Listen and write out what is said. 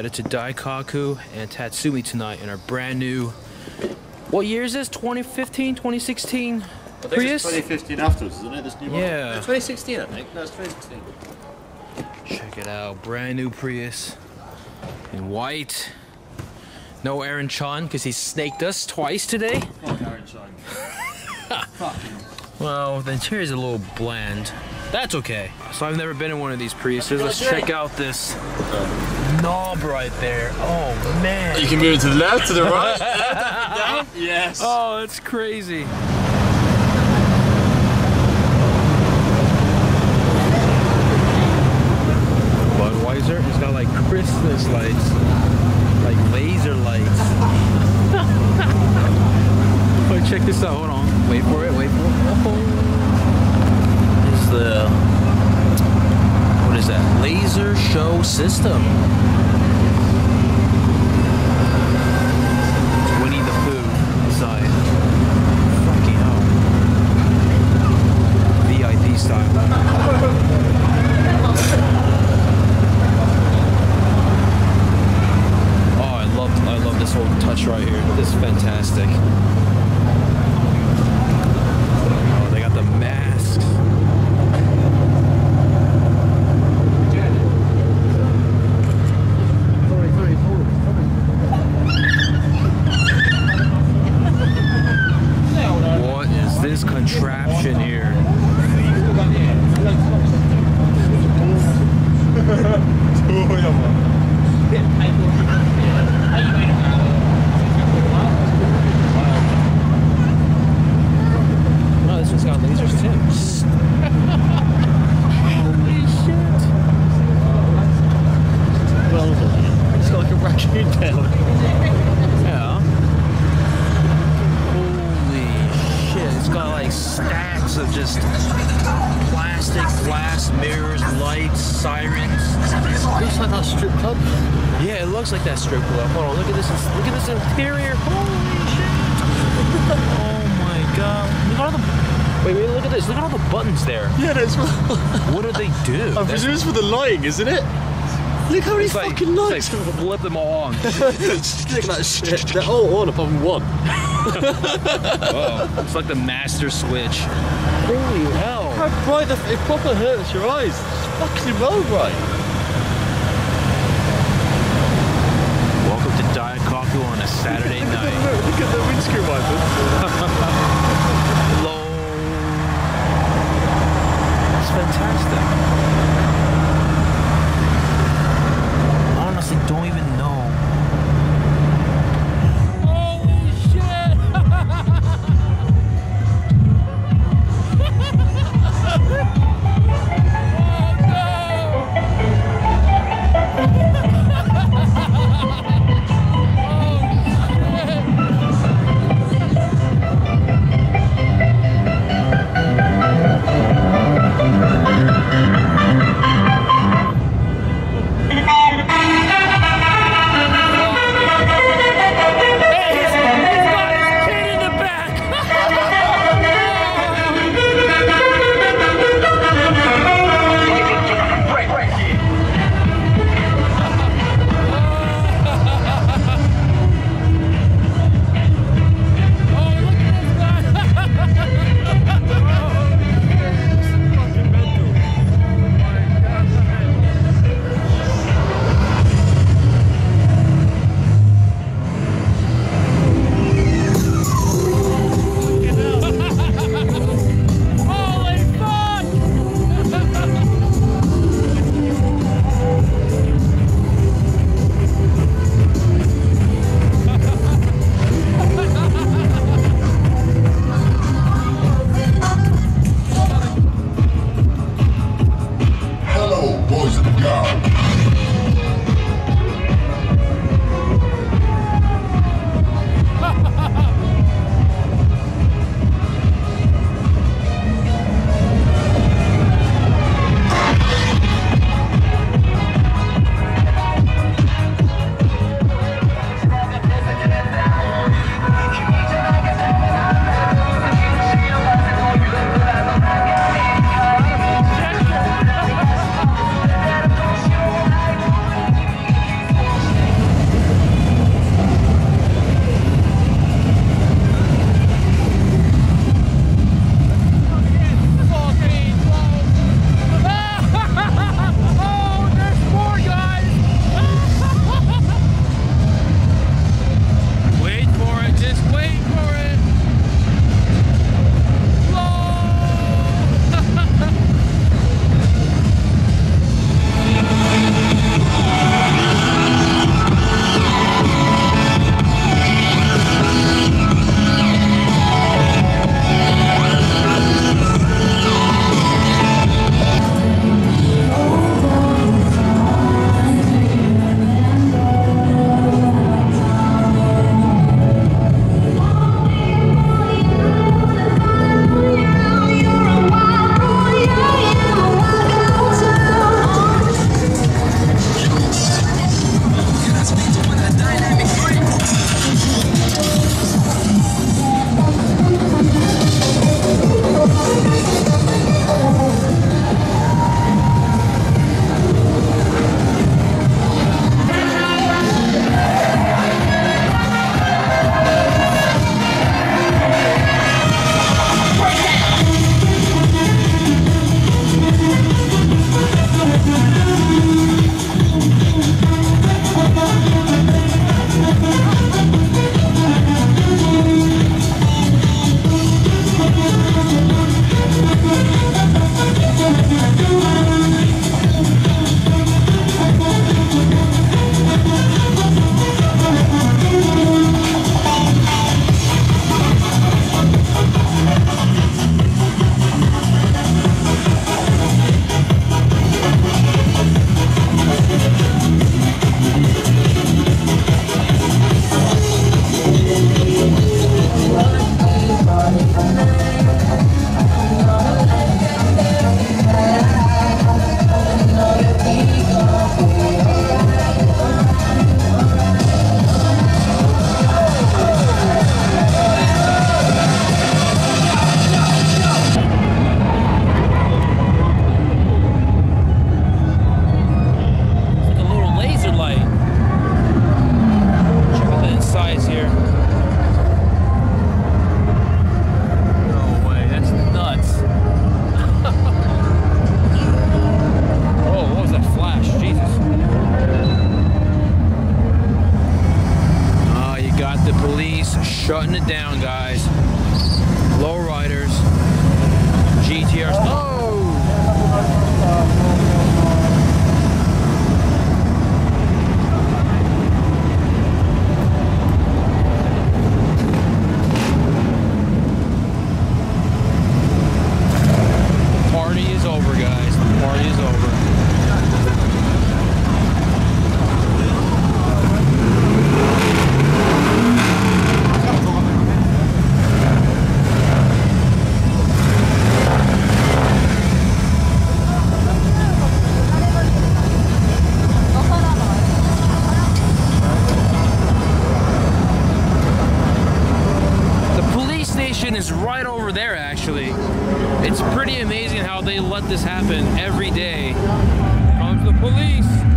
headed to Daikaku and Tatsumi tonight in our brand new, what year is this? 2015, 2016 Prius? 2015 afterwards, isn't it? This new model? Yeah. 2016, I think. No, it's 2016. Check it out, brand new Prius in white. No Aaron Chan because he snaked us twice today. Oh, Aaron Chan. Well, the interior's a little bland. That's okay. So I've never been in one of these Priuses. Let's check out this knob right there. Oh man. You can move it to the left, to the right, down. Yes. Oh, that's crazy. Budweiser, it's got like Christmas lights, like laser lights. Oh, check this out. Hold on. Wait for it. Wait for it. Oh. This is the, what is that? Laser show system. It's Winnie the Pooh inside. Fucking hell. VIP style. Oh, I love this whole touch right here. This is fantastic. The masks. What is this contraption here? This one's got lasers too. Holy shit. Well, it's got like a raccoon tail. Yeah. Holy shit. It's got like stacks of just plastic glass mirrors, lights, sirens. Looks like that strip club. Yeah, it looks like that strip club. Hold on, look at this. Look at this interior. Holy shit. Oh my god. Look at all the. Wait, look at this. Look at all the buttons there. Yeah, that's what. What do they do? I presume it's for the lighting, isn't it? Look how many fucking lights. It's like flip them all on. Look at that shit. They're all on apart from one. Whoa. It's like the master switch. Holy hell. How bright it proper hurts your eyes. It's fucking well bright. Welcome to Daikaku on a Saturday night. Look at the windscreen wipers. Hello. It's fantastic. I honestly don't even know. Holy shit! Oh no! The police shutting it down, guys. Lowriders, GTRs. Oh! Party is over, guys. The party is over. Is right over there, actually. It's pretty amazing how they let this happen every day. Comes the police.